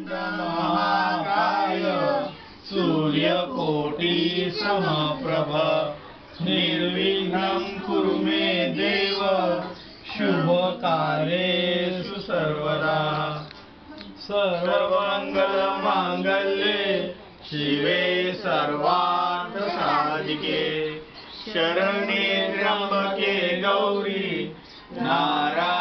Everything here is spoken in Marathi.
महाकाय सूर्यकोटि समप्रभ निर्विघ्नं कुरु मे देव शुभकार्येषु सर्वदा सर्वमंगलमांगल्ये शिवे सर्वार्थसाधिके शरण्ये त्र्यंबके गौरी नारायणी